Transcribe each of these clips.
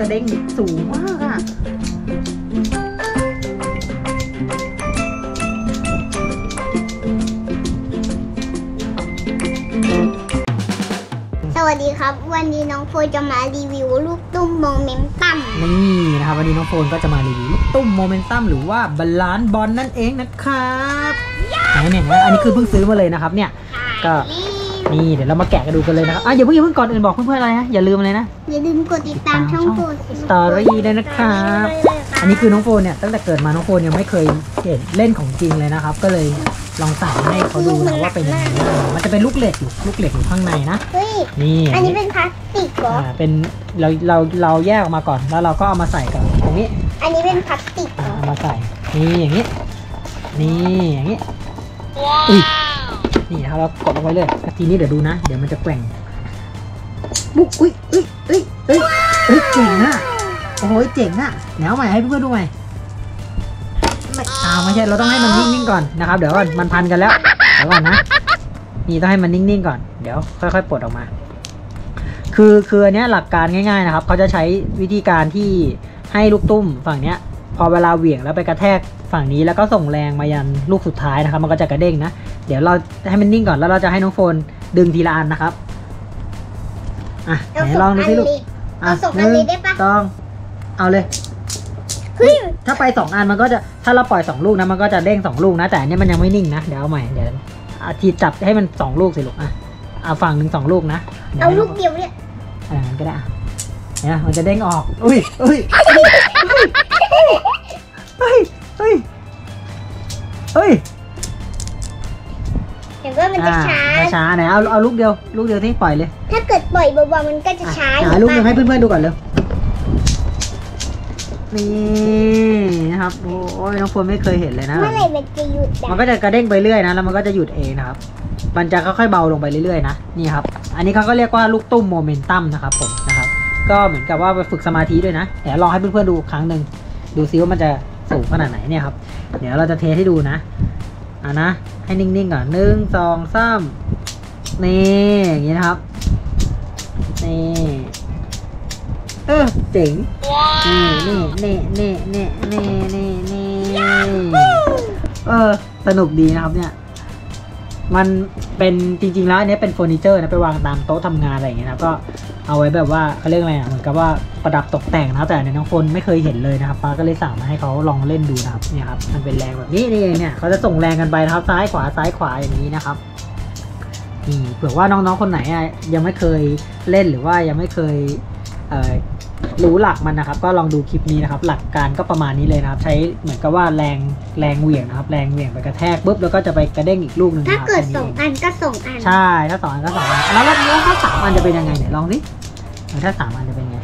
กระเด้งสูงมากอ่ะสวัสดีครับวันนี้น้องโฟจะมารีวิวลูกตุ้มโมเมนตัมนี่นะครับวันนี้น้องโฟนก็จะมารีวิวลูกตุ้มโมเมนตัมหรือว่าบาลานซ์บอลนั่นเองนะครับเนี่ยอันนี้คือเพิ่งซื้อมาเลยนะครับเนี่ยก็นี่เดี๋ยวเรามาแกะกันดูกันเลยนะครับอย่าเพิ่งก่อนอื่นบอกเพื่อนๆอะไรนะอย่าลืมเลยนะอย่าลืมกดติดตามช่องโฟสตอรี่ด้วยนะครับอันนี้คือน้องโฟนเนี่ยตั้งแต่เกิดมาน้องโฟนยังไม่เคยเห็นเล่นของจริงเลยนะครับก็เลยลองใส่ให้เขาดูนะว่าเป็นยังไงมันจะเป็นลูกเหล็กอยู่ข้างในนะนี่อันนี้เป็นพลาสติกเหรอเป็นเราแยกออกมาก่อนแล้วเราก็เอามาใส่กับตรงนี้อันนี้เป็นพลาสติกเอามาใส่นี่อย่างนี้นี่นะครับเรากดลงไว้เลยทีนี้เดี๋ยวดูนะเดี๋ยวมันจะแกว่งบุ๊กอุ้ยเจ๋งอ่ะโอ้โหเจ๋งอ่ะเดี๋ยวเอาใหม่ให้เพื่อนๆดูใหม่ไม่ใช่เราต้องให้มันนิ่งๆก่อนนะครับเดี๋ยวก่อนมันพันกันแล้วเดี๋ยวก่อนนะนี่ต้องให้มันนิ่งๆก่อนเดี๋ยวค่อยๆปลดออกมาคืออันนี้หลักการง่ายๆนะครับเขาจะใช้วิธีการที่ให้ลูกตุ้มฝั่งเนี้ยพอเวลาเหวี่ยงแล้วไปกระแทกฝั่งนี้แล้วก็ส่งแรงมายันลูกสุดท้ายนะครับมันก็จะกระเด้งนะเดี๋ยวเราให้มันนิ่งก่อนแล้วเราจะให้น้องโฟนดึงทีละอันนะครับไหนลองดูสิลูกต้องเอาเลยถ้าไป2 อันมันก็จะถ้าเราปล่อย2 ลูกนะมันก็จะเด้ง2 ลูกนะแต่อันนี้มันยังไม่นิ่งนะเดี๋ยวเอาใหม่เดี๋ยวทีจับให้มัน2 ลูกสิลูกเอาฝั่งหนึ่ง2 ลูกนะเอาลูกเดียวเนี่ยงั้นก็ได้เนี่ยมันจะเด้งออกเเห็นว่ามันจะช้าไหนเอาลูกเดียวที่ปล่อยเลยถ้าเกิดปล่อยเบาๆมันก็จะช้าลูกนึงให้เพื่อนๆดูก่อนเลยนี่นะครับโอ้ยน้องโฟนไม่เคยเห็นเลยนะเมื่อไหร่มันจะหยุดมันก็จะกระเด้งไปเรื่อยนะแล้วมันก็จะหยุดเองนะครับมันจะค่อยๆเบาลงไปเรื่อยๆนะนี่ครับอันนี้เขาก็เรียกว่าลูกตุ้มโมเมนตัมนะครับผมนะครับก็เหมือนกับว่าไปฝึกสมาธิด้วยนะเดี๋ยวลองให้เพื่อนๆดูครั้งหนึ่งดูซิว่ามันจะสูงขนาดไหนเนี่ยครับเดี๋ยวเราจะเทให้ดูนะนะให้นิ่งๆก่อน1 2 3นี่อย่างนี้นะครับนี่เจ๋งนี่สนุกดีนะครับเนี่ยมันเป็นจริงๆแล้วอันนี้เป็นเฟอร์นิเจอร์นะไปวางตามโต๊ะทำงานอะไรอย่างเงี้ยนะก็เอาไว้แบบว่าเขาเรียกอะไรเหมือนกับว่าประดับตกแต่งนะแต่ในน้องโฟนไม่เคยเห็นเลยนะครับป้าก็เลยสั่งมาให้เขาลองเล่นดูนะครับเนี่ยครับมันเป็นแรงแบบนี้เนี่ยเขาจะส่งแรงกันไปนะครับซ้ายขวาอย่างนี้นะครับเผื่อว่าน้องๆคนไหนยังไม่เคยเล่นหรือว่ายังไม่เคยรู้หลักมันนะครับก็ลองดูคลิปนี้นะครับหลักการก็ประมาณนี้เลยนะครับใช้เหมือนกับว่าแรงเหวี่ยงนะครับแรงเหวี่ยงไปกระแทกปุ๊บแล้วก็จะไปกระเด้งอีกลูกหนึ่งถ้าเกิด2 อันก็2 อันใช่ถ้า2 อันก็2 อันแล้วถ้า3 อันจะเป็นยังไงเนี่ยลองสิถ้า3 อันจะเป็นไง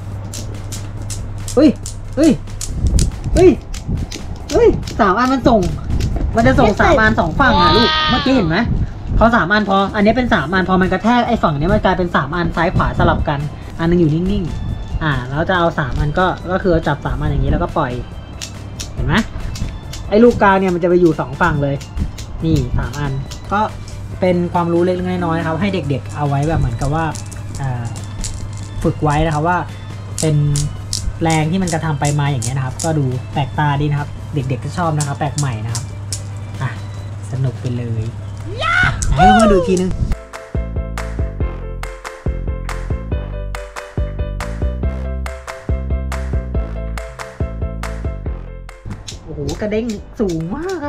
3 อันมันจะส่ง3 อัน2 ฝั่งลูกเมื่อกี้เห็นไหมพอ3 อันพออันนี้เป็น3 อันพอมันกระแทกไอ้ฝั่งนี้มันกลายเป็น3 อันซ้ายขวาสลับกันอันนึงอยู่นิ่งๆแล้วจะเอา3 อันก็คือจับ3 อันอย่างนี้แล้วก็ปล่อยเห็นไหมไอ้ลูกกลางเนี่ยมันจะไปอยู่2 ฝั่งเลยนี่3 อันก็เป็นความรู้เล็กๆน้อยๆครับให้เด็กๆเอาไว้แบบเหมือนกับว่าฝึกไว้นะครับว่าเป็นแรงที่มันกระทำไปมาอย่างเงี้ยนะครับก็ดูแปลกตาดีนะครับเด็กๆก็ชอบนะครับแปลกใหม่นะครับสนุกไปเลยให้มาดูอีกทีนึงโอ้โหกระเด้งสูงมาก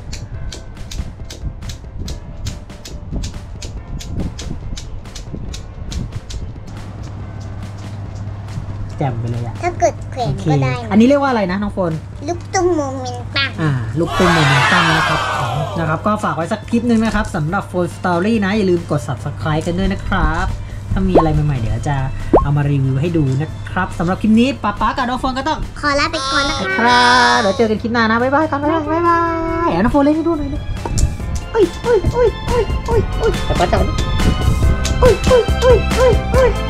แจ่มไปเลยถ้าเกิดแขวนก็ได้อันนี้เรียกว่าอะไรนะน้องโฟนลูกตุ้มโมเมนตัมลูกตุ้มโมเมนตัมนะครับก็ฝากไว้สักคลิปนึงนะครับสำหรับโฟนสตอรี่นะอย่าลืมกด subscribe กันด้วยนะครับถ้ามีอะไรใหม่ๆเดี๋ยวจะเอามารีวิวให้ดูนะครับสำหรับคลิปนี้ป๊ากับน้องโฟนก็ต้องขอลาไปก่อนนะครับเดี๋ยวเจอกันคลิปหน้านะบ๊ายบายกันบ๊ายบายน้องโฟนเล่นให้ดูหน่อยแต่ป้าจับ